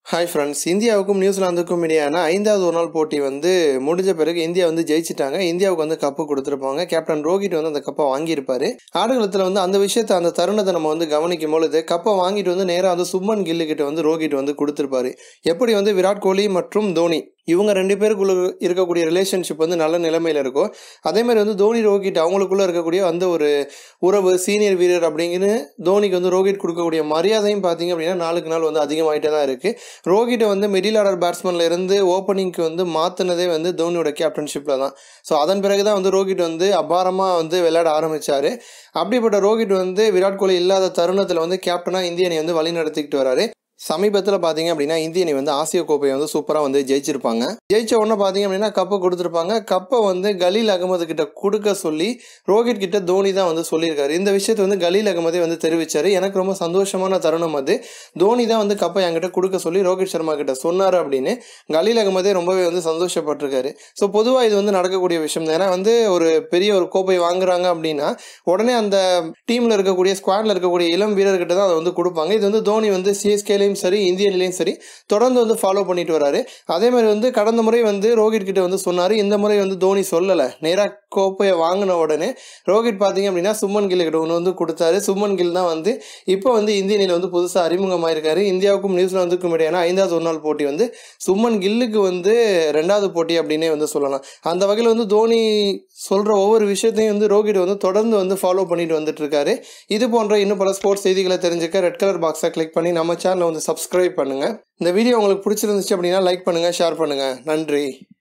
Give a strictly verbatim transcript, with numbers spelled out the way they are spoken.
Hi friends, இந்தியாவுக்கும் நியூசிலாந்துக்கும் இடையான ஐந்தாவது ஒரு நாள் போட்டி வந்து முடிஞ்ச பிறகு இந்தியா வந்து ஜெயிச்சிட்டாங்க. இந்தியாவுக்கு வந்து கப்பு கொடுத்துருப்பாங்க. கேப்டன் ரோஹித் வந்து அந்த கப்பை வாங்கியிருப்பாரு. ஆடுகளத்தில் வந்து அந்த விஷயத்தை அந்த தருணத்தை நம்ம வந்து கவனிக்கும் பொழுது கப்பை வாங்கிட்டு வந்து நேராக வந்து சுப்மன் கில்லு கிட்ட வந்து ரோஹித் வந்து கொடுத்துருப்பாரு. எப்படி வந்து விராட் கோலி மற்றும் தோனி இவங்க ரெண்டு பேருக்குள்ள இருக்கக்கூடிய ரிலேஷன்ஷிப் வந்து நல்ல நிலைமையில் இருக்கும். அதே மாதிரி வந்து தோனி ரோஹித் அவங்களுக்குள்ள இருக்கக்கூடிய அந்த ஒரு உறவு சீனியர் வீரர் அப்படிங்கிற தோனிக்கு வந்து ரோஹித் கொடுக்கக்கூடிய மரியாதையும் பார்த்தீங்க அப்படின்னா நாளுக்கு நாள் வந்து அதிகமாகிட்டே தான் இருக்குது. ரோஹிட்டை வந்து மிடில் ஆர்டர் பேட்ஸ்மேனில் இருந்து ஓப்பனிங்க்கு வந்து மாற்றினதே வந்து தோனியோட கேப்டன்ஷிப்பில் தான். ஸோ அதன் பிறகு தான் வந்து ரோஹித் வந்து அபாரமாக வந்து விளையாட ஆரம்பித்தார். அப்படிப்பட்ட ரோஹித் வந்து விராட் கோலி இல்லாத தருணத்தில் வந்து கேப்டனாக இந்திய அணி வந்து வழி நடத்திக்கிட்டு வராரு. சமீபத்தில் பார்த்தீங்க அப்படின்னா இந்திய அணி வந்து ஆசிய கோப்பையை வந்து சூப்பராக வந்து ஜெயிச்சிருப்பாங்க. ஜெயிச்ச உடனே பார்த்தீங்க அப்படின்னா கப்பை கொடுத்துருப்பாங்க. கப்பை வந்து கலீல் அகமது கிட்ட கொடுக்க சொல்லி ரோஹித் கிட்ட தோனி தான் வந்து சொல்லியிருக்காரு. இந்த விஷயத்தை வந்து கலீல் அகமதே வந்து தெரிவித்தார். எனக்கு ரொம்ப சந்தோஷமான தருணம் அது. தோனி தான் வந்து கப்பை என்கிட்ட கொடுக்க சொல்லி ரோஹித் சர்மா கிட்ட சொன்னார் அப்படின்னு கலீல் அகமதே ரொம்பவே வந்து சந்தோஷப்பட்டிருக்காரு. ஸோ பொதுவாக இது வந்து நடக்கக்கூடிய விஷயம். ஏன்னா வந்து ஒரு பெரிய ஒரு கோப்பை வாங்குறாங்க அப்படின்னா உடனே அந்த டீமில் இருக்கக்கூடிய ஸ்குவாடில் இருக்கக்கூடிய இளம் வீரர்கிட்ட தான் அதை வந்து கொடுப்பாங்க. இது வந்து தோனி வந்து சிஎஸ்கே சரி இந்திய அணிலையும் சரி தொடர்ந்து வந்து ஃபாலோ பண்ணிட்டு வராரு. அதே மாதிரி வந்து கடந்த முறை வந்து ரோஹித் கிட்ட வந்து சொன்னாரு. இந்த முறை வந்து தோனி சொல்லலை. நேராக கோப்பையை வாங்கின உடனே ரோஹித் பார்த்தீங்க அப்படின்னா சுப்மன் கில் கிட்ட ஒன்று வந்து கொடுத்தாரு. சுப்மன் கில் தான் வந்து இப்போ வந்து இந்திய அணியில் வந்து புதுசாக அறிமுகமாயிருக்காரு. இந்தியாவுக்கும் நியூசிலாந்துக்கும் இடையான ஐந்தாவது ஒரு நாள் போட்டி வந்து சுப்மன் கில்லுக்கு வந்து ரெண்டாவது போட்டி அப்படின்னே வந்து சொல்லலாம். அந்த வகையில் வந்து தோனி சொல்கிற ஒவ்வொரு விஷயத்தையும் வந்து ரோஹித் வந்து தொடர்ந்து வந்து ஃபாலோ பண்ணிட்டு வந்துட்டு இருக்காரு. இது போன்ற இன்னும் பல ஸ்போர்ட்ஸ் செய்திகளை தெரிஞ்சுக்க ரெட் கலர் பாக்ஸை கிளிக் பண்ணி நம்ம சேனலை வந்து சப்ஸ்கிரைப் பண்ணுங்கள். இந்த வீடியோ உங்களுக்கு பிடிச்சிருந்துச்சு அப்படின்னா லைக் பண்ணுங்கள், ஷேர் பண்ணுங்கள். நன்றி.